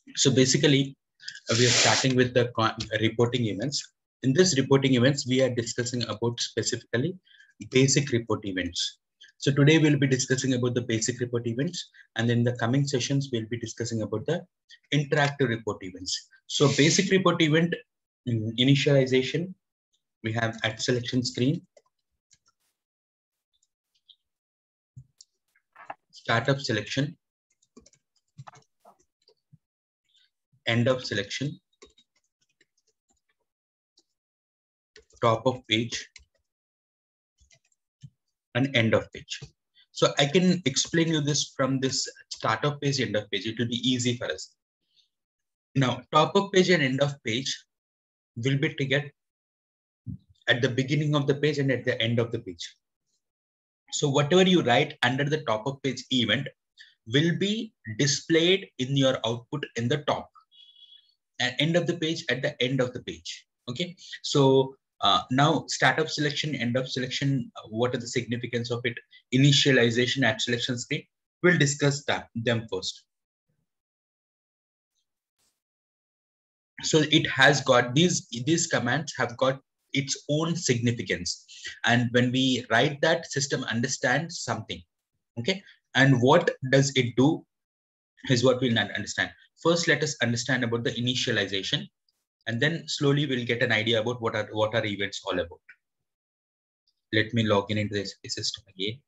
So basically, we are starting with the reporting events. In this reporting events, we are discussing about specifically basic report events. So today we'll be discussing about the basic report events, and in the coming sessions, we'll be discussing about the interactive report events. So basic report event initialization, we have at selection screen, startup selection, end of selection, top of page, and end of page. So I can explain you this from this start of page, end of page. It will be easy for us. Now, top of page and end of page will be triggered at the beginning of the page and at the end of the page. So whatever you write under the top of page event will be displayed in your output in the top and end of the page at the end of the page. Okay. So now startup selection, end of selection, what are the significance of it? Initialization at selection screen. We'll discuss them first. So it has got these commands have got its own significance. And when we write that, system understands something. Okay. And what does it do is what we'll not understand. First, let us understand about the initialization, and then slowly we'll get an idea about what are events all about. Let me log in into this system again.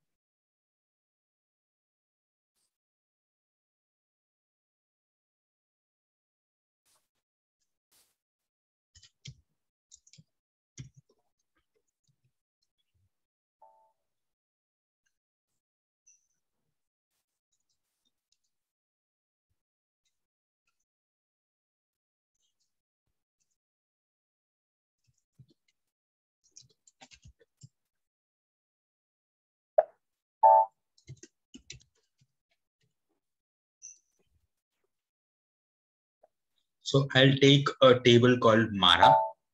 So I'll take a table called Mara,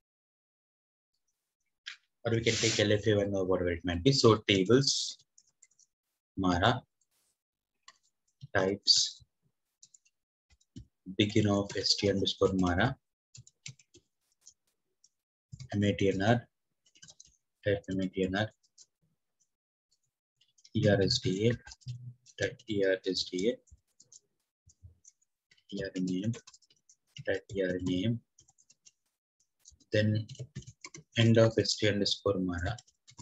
or we can take LFA1 or whatever it might be. So tables, Mara, types, begin of st_Mara, matnr, type matnr, ersda, type ersda, name, type name, then end of st_Mara.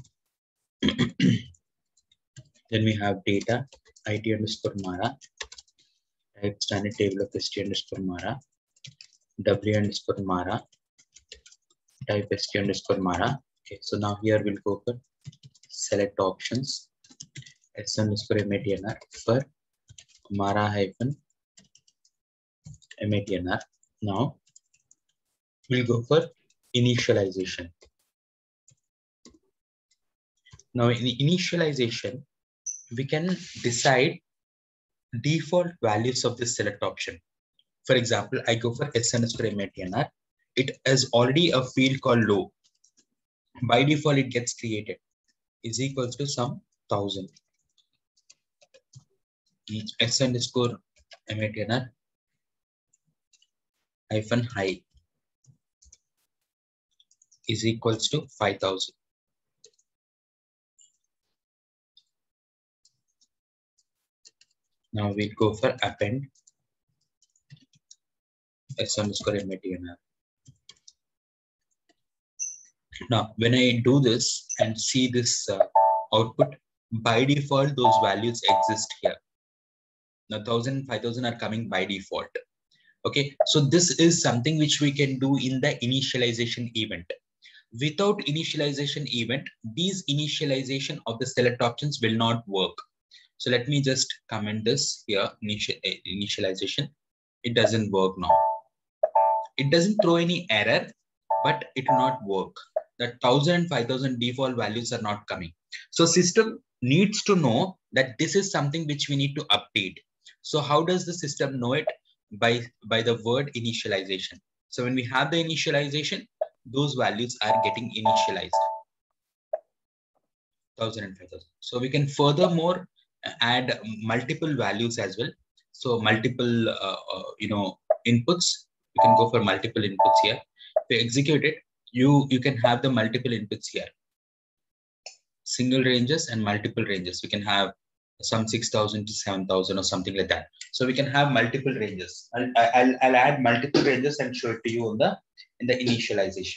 Then we have data, it_Mara, type standard table of st_Mara, w_Mara, type st_Mara. Okay, so now here we'll go for select options, s_matnr for Mara-matnr. Now we'll go for initialization. Now in initialization, we can decide default values of this select option. For example, I go for s_matnr. It is already a field called low. By default, it gets created is equals to some 1000. s_matnr hyphen high is equals to 5000. Now we'll go for append s_matnr. Now, when I do this and see this output, by default, those values exist here. Now, 1000, 5000 are coming by default. Okay, so this is something which we can do in the initialization event. Without initialization event, these initialization of the select options will not work. So let me just comment this here, initialization. It doesn't work now. It doesn't throw any error, but it will not work. The 1000 and 5000 default values are not coming. So system needs to know that this is something which we need to update. So how does the system know it? By the word initialization. So when we have the initialization, those values are getting initialized. 1000 and 5000. So we can furthermore add multiple values as well. So multiple, inputs. You can go for multiple inputs here. If you execute it, you can have the multiple inputs here. Single ranges and multiple ranges. We can have some 6,000 to 7,000 or something like that. So we can have multiple ranges. I'll add multiple ranges and show it to you in the initialization.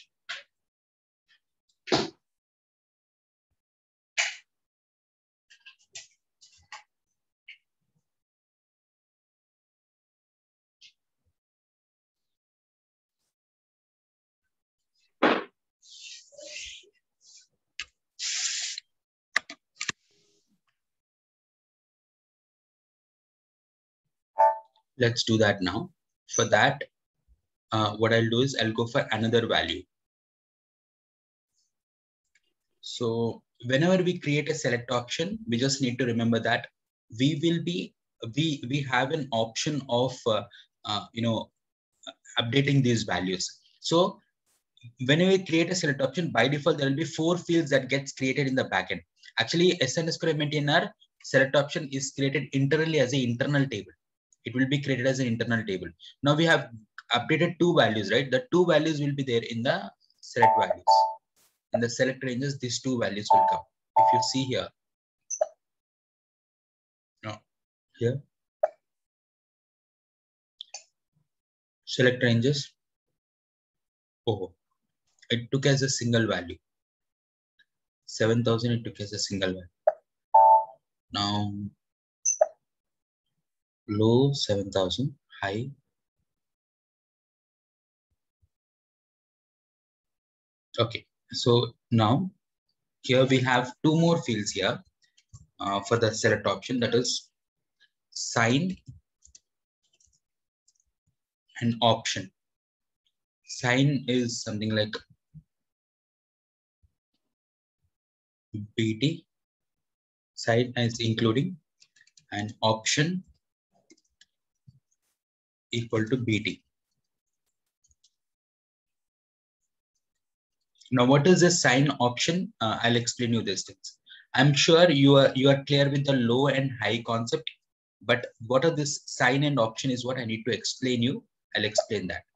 Let's do that now. For that, what I'll do is I'll go for another value. So whenever we create a select option, we just need to remember that we have an option of updating these values. So whenever we create a select option, by default there will be 4 fields that gets created in the backend. Actually, SN_MT maintainer select option is created internally as an internal table. It will be created as an internal table. Now we have updated 2 values, right? The 2 values will be there in the select values. In the select ranges, these 2 values will come. If you see here, here, select ranges, oh, it took as a single value. 7,000, it took as a single value. Now, low 7,000, high. Okay, so now here we have 2 more fields here for the select option, that is sign and option. Sign is something like BT, sign is including, and option equal to BT. Now, what is this sign option? I'll explain you these things. I'm sure you are clear with the low and high concept, but what are this sign and option is what I need to explain you. I'll explain that.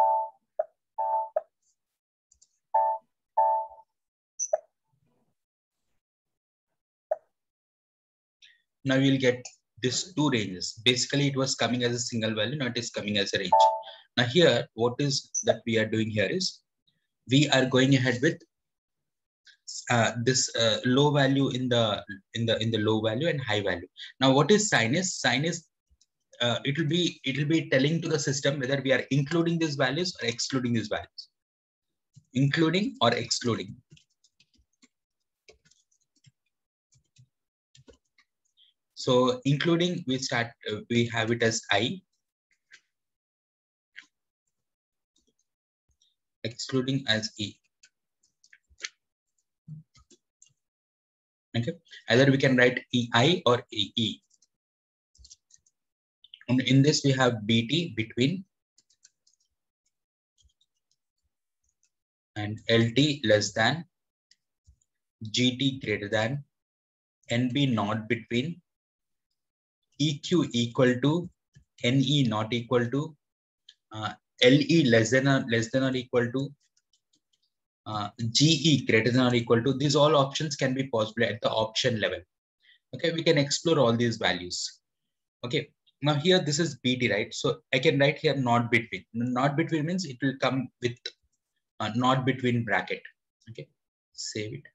Now you'll get this 2 ranges. Basically, it was coming as a single value. Now it is coming as a range. Now here, what is that we are doing here is we are going ahead with this low value in the low value and high value. Now, what is sign is? Sign is it will be telling to the system whether we are including these values or excluding these values. Including or excluding. So including, we have it as I. Excluding as E. Okay, either we can write EI or EE. And in this we have BT, between, and LT less than, GT greater than, NB not between, EQ equal to, NE not equal to, LE less than or equal to, GE greater than or equal to. These all options can be possible at the option level. Okay, we can explore all these values. Okay, now here this is BT, right? So I can write here not between. Not between means it will come with not between bracket. Okay, save it.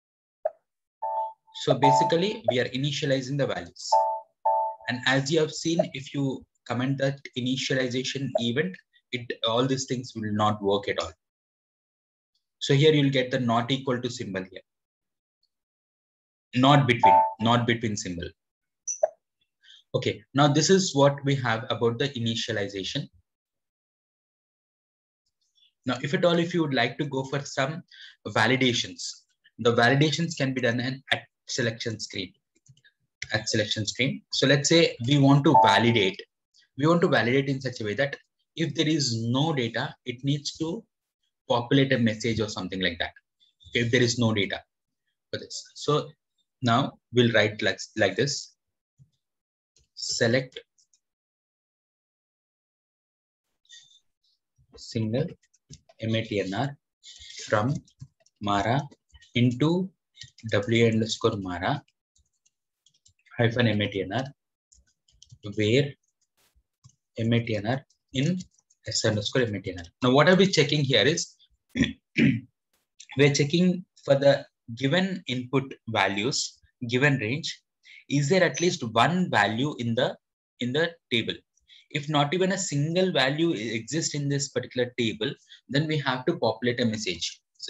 So basically we are initializing the values. And as you have seen, if you comment that initialization event, all these things will not work at all. So here you'll get the not equal to symbol here. Not between symbol. Okay, now this is what we have about the initialization. Now, if at all, if you would like to go for some validations, the validations can be done at selection screen. So let's say we want to validate. We want to validate in such a way that if there is no data, it needs to populate a message or something like that. If there is no data for this. So now we'll write like this. Select single matnr from Mara into w underscore Mara hyphen matnr where matnr in s underscore matnr. Now what are we checking here is we're checking for the given input values, given range, is there at least one value in the table? If not even a single value exists in this particular table, then we have to populate a message. So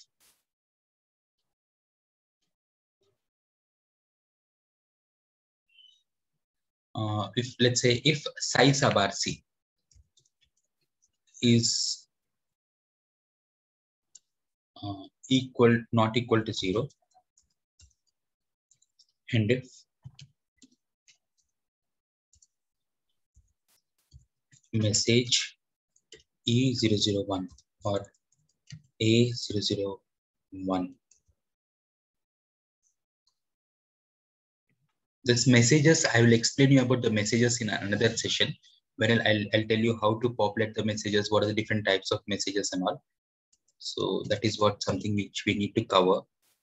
if let's say if size sub rc is not equal to 0, and if message E001 or A001, this messages, I will explain you about the messages in another session where I'll tell you how to populate the messages, what are the different types of messages and all. So that is what something which we need to cover.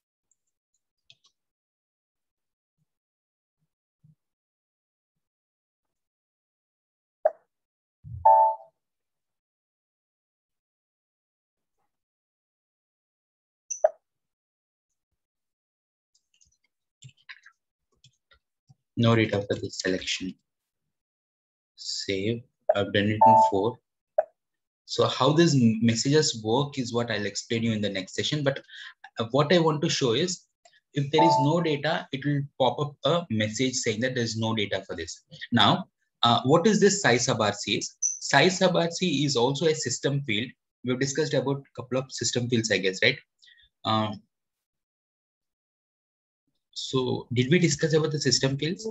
No data for this selection. Save. I've done it in 4. So how these messages work is what I'll explain you in the next session. But what I want to show is if there is no data, it will pop up a message saying that there's no data for this. Now, what is this size sub RC is? Size sub RC is also a system field. We've discussed about a couple of system fields, I guess, right? So did we discuss about the system fields?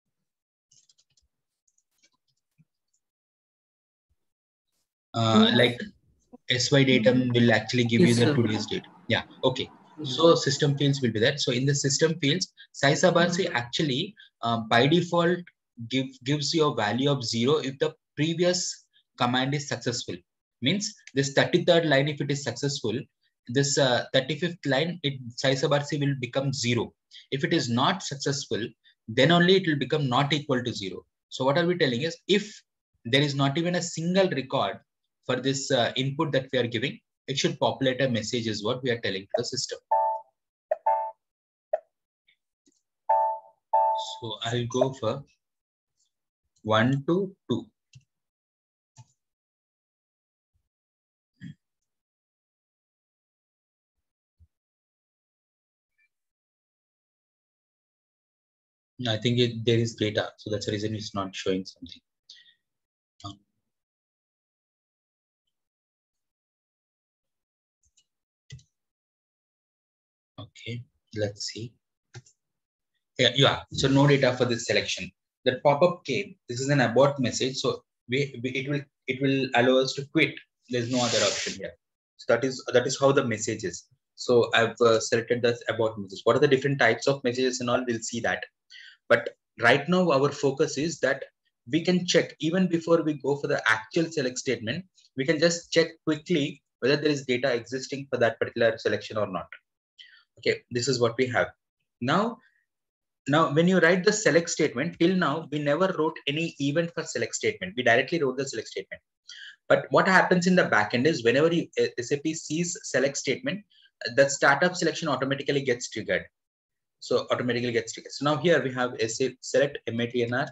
Like SY datum will actually give you the today's date. Yeah, okay. So system fields will be that. So in the system fields, size sub RC actually by default gives you a value of 0 if the previous command is successful. Means this 33rd line, if it is successful, this 35th line, size sub RC will become 0. If it is not successful, then only it will become not equal to 0. So what are we telling is if there is not even a single record for this input that we are giving, it should populate a message is what we are telling to the system. So I'll go for 1 to 2. I think there is data, so that's the reason it's not showing something. Okay, let's see. Yeah. So no data for this selection. That pop-up came. This is an abort message, so it will allow us to quit. There's no other option here. So that is how the message is. So I've selected the abort message. What are the different types of messages and all? We'll see that. But right now our focus is that we can check even before we go for the actual select statement. We can just check quickly whether there is data existing for that particular selection or not. Okay, this is what we have now. Now, when you write the select statement, till now, we never wrote any event for select statement. We directly wrote the select statement. But what happens in the backend is whenever SAP sees select statement, the startup selection automatically gets triggered. So automatically gets triggered. So now here we have select matnr,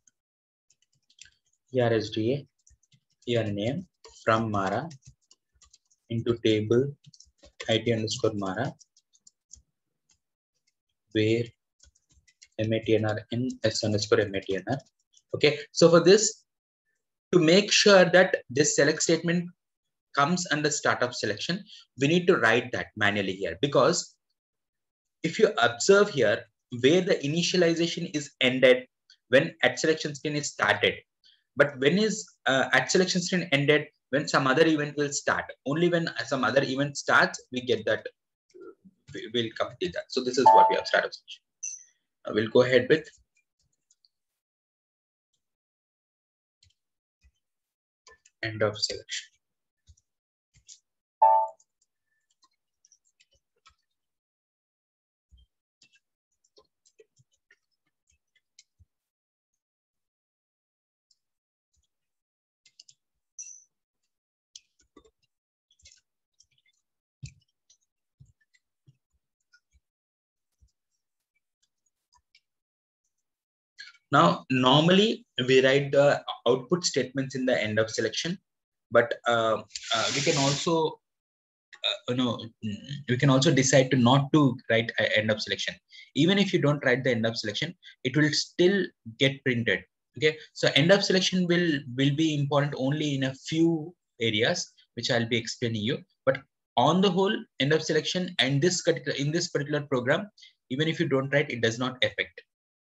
ERSDA, your name from Mara into table IT underscore Mara, where matnr in S underscore matnr. Okay, so for this, to make sure that this select statement comes under startup selection, we need to write that manually here, because if you observe here where the initialization is ended when at selection screen is started, but when is at selection screen ended when some other event will start. Only when some other event starts, we get that, we'll complete that. So this is what we have startup selection. We'll go ahead with end of selection. Now, normally we write the output statements in the end of selection, but we can also, we can also decide to not to write end of selection. Even if you don't write the end of selection, it will still get printed. Okay, so end of selection will be important only in a few areas, which I'll be explaining you. But on the whole, end of selection and in this particular program, even if you don't write, it does not affect.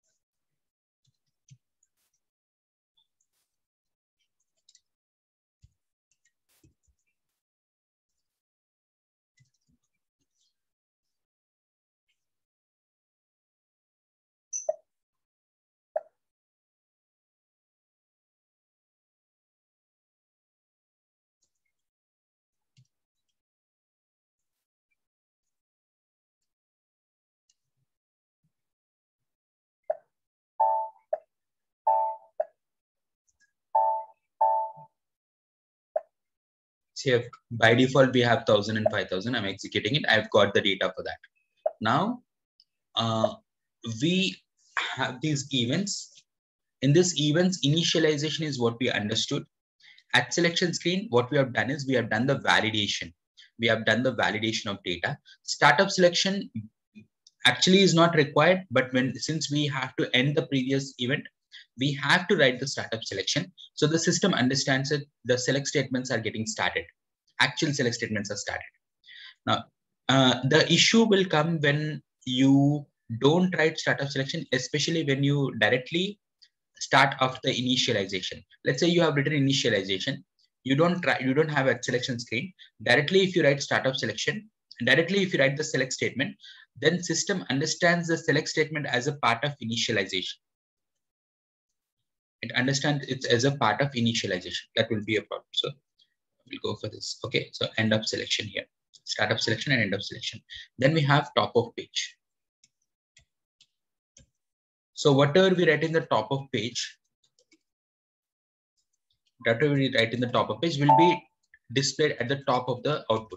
So by default, we have 1,000 and 5,000. I'm executing it. I've got the data for that. Now, we have these events. In this events, initialization is what we understood. At selection screen, what we have done is we have done the validation. We have done the validation of data. Startup selection actually is not required, but since we have to end the previous event, we have to write the startup selection. So the system understands that the select statements are getting started. Actual select statements are started. Now, the issue will come when you don't write startup selection, especially when you directly start after initialization. Let's say you have written initialization. You don't have a selection screen. Directly, if you write startup selection, directly if you write the select statement, then system understands the select statement as a part of initialization. It understands it as a part of initialization. That will be a problem. So we'll go for this. Okay, so end of selection here. Startup selection and end of selection. Then we have top of page. So whatever we write in the top of page, whatever we write in the top of page will be displayed at the top of the output.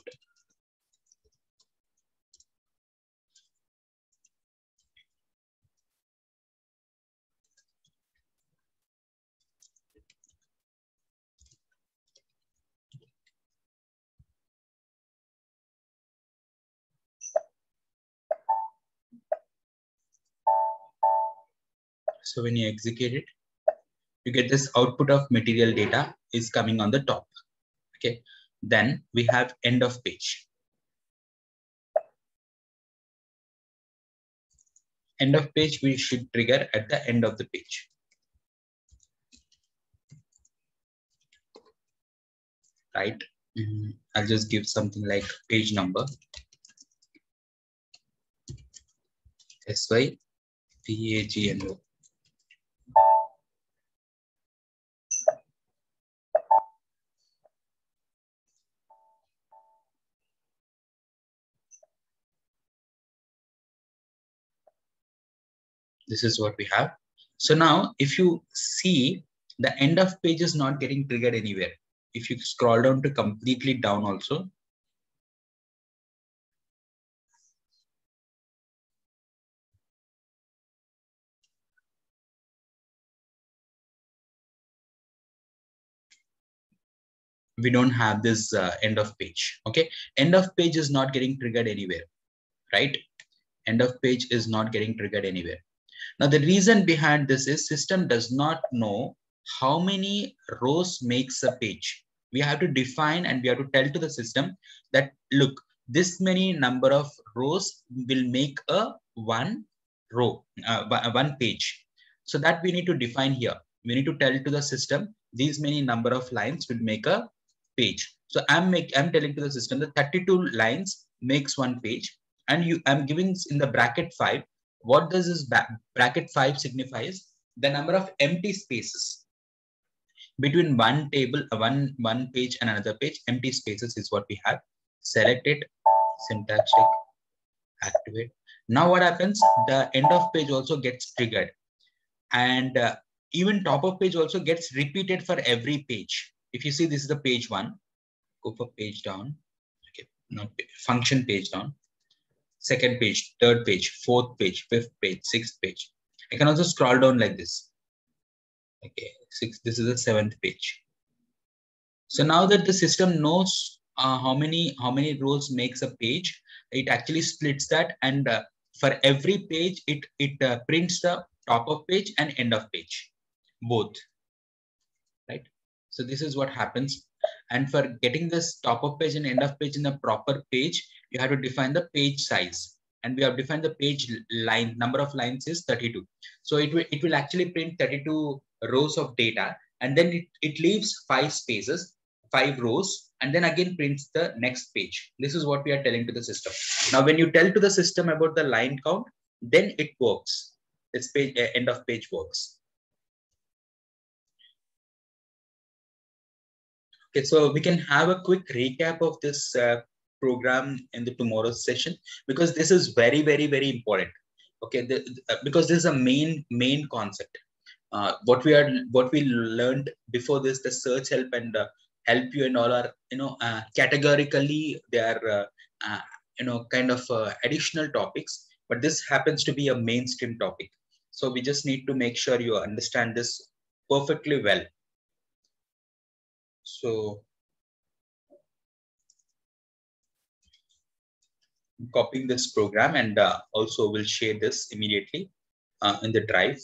So when you execute it, you get this output of material data is coming on the top. Okay, then we have end of page. End of page we should trigger at the end of the page. Right? I'll just give something like page number SYPAGNO. This is what we have. So now if you see, the end of page is not getting triggered anywhere. If you scroll down to completely down also, we don't have this end of page. Okay, end of page is not getting triggered anywhere, right? End of page is not getting triggered anywhere. Now the reason behind this is system does not know how many rows makes a page. We have to define and we have to tell to the system that, look, this many number of rows will make a one row, one page. So that we need to define here. We need to tell to the system these many number of lines will make a page. So I'm telling to the system that 32 lines makes one page, and I'm giving in the bracket 5. What does this bracket 5 signifies? The number of empty spaces between one table, one page and another page. Empty spaces is what we have. Select it, syntax check, activate. Now what happens? The end of page also gets triggered, and even top of page also gets repeated for every page. If you see, this is the page 1. Go for page down. Okay, no, function page down. Second page, third page, fourth page, fifth page, sixth page. I can also scroll down like this. Okay, six. This is the seventh page. So now that the system knows how many rows makes a page, it actually splits that, and for every page, it prints the top of page and end of page, both, right? So this is what happens. And for getting this top of page and end of page in the proper page, you have to define the page size. And we have defined the page line, number of lines is 32. So it will actually print 32 rows of data, and then it leaves 5 spaces, 5 rows, and then again prints the next page. This is what we are telling to the system. Now, when you tell to the system about the line count, then it works. Its page, end of page works. Okay, so we can have a quick recap of this program in the tomorrow's session, because this is very, very, very important. Okay, because this is a main concept. What we learned before this, the search help and help you and all are categorically they are kind of additional topics, but this happens to be a mainstream topic. So we just need to make sure you understand this perfectly well. So copying this program, and also will share this immediately in the drive.